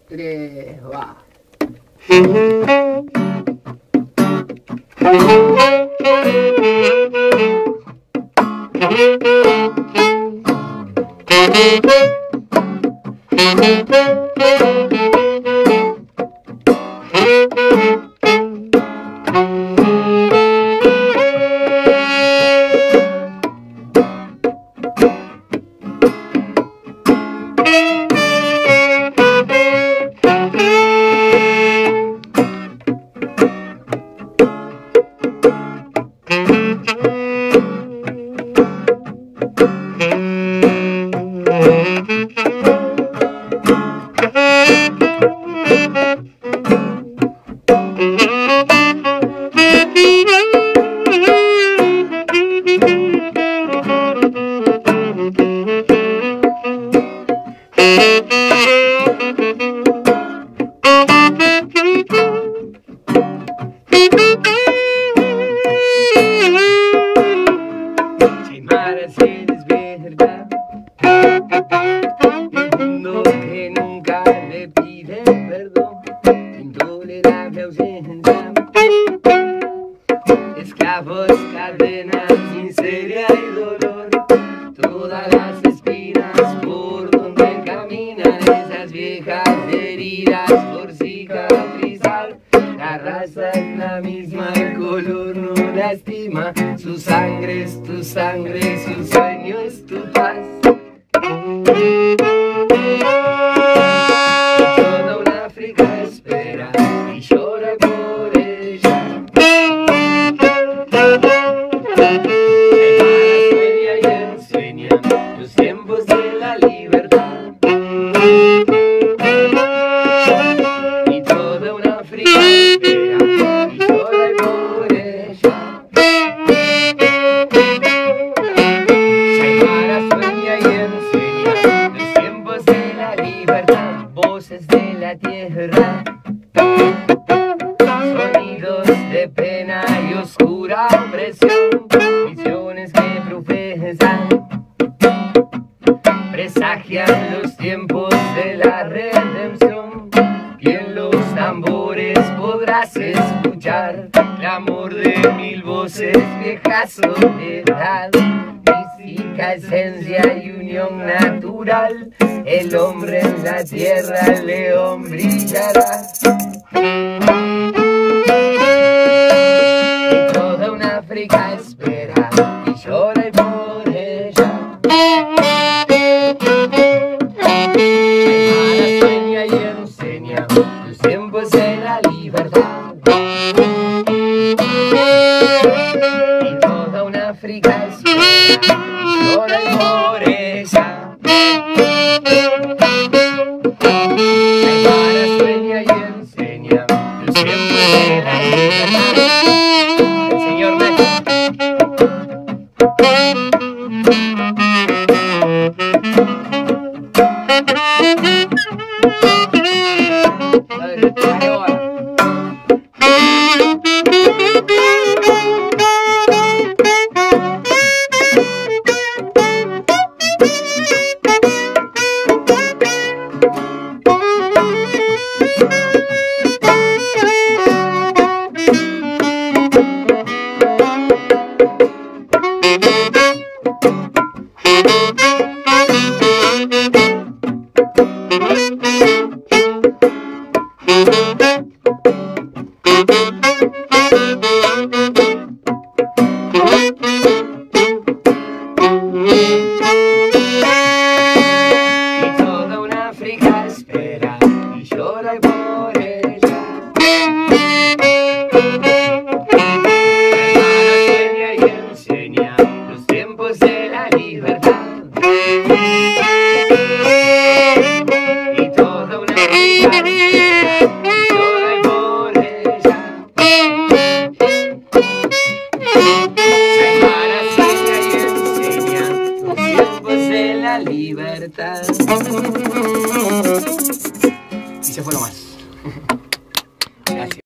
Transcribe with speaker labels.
Speaker 1: 3, va.
Speaker 2: Esclavos, cadenas, miseria y dolor, todas las espinas por donde caminan esas viejas heridas por cicatrizar. La raza es la misma, el color no lastima, su sangre es tu sangre, su sueño es tu paz. Toda una África espera y llora por ella. Sueña y ensueña los tiempos de la libertad. Y toda una África espera y llora por ella. Shaimara sueña y ensueña los tiempos de la libertad. Voces de la tierra, sonidos de pena y oscura opresión, visiones que profesan, presagian los tiempos de la redención. Y en los tambores podrás escuchar clamor de mil voces, vieja soledad, mística esencia y unión natural. El hombre en la tierra, el león brillará. Y toda una África espera y llora por ella. Shaimara sueña y enseña los tiempos de la libertad. Y toda una África espera y llora por ella. Shaimara sueña y enseña los tiempos de la libertad. El señor Neto. Y toda una África espera y llora por ella. Shaimara sueña y enseña los tiempos de la libertad. Y toda una África espera y llora por ella. Shaimara sueña y enseña los tiempos de la libertad.
Speaker 1: Y se fue nomás.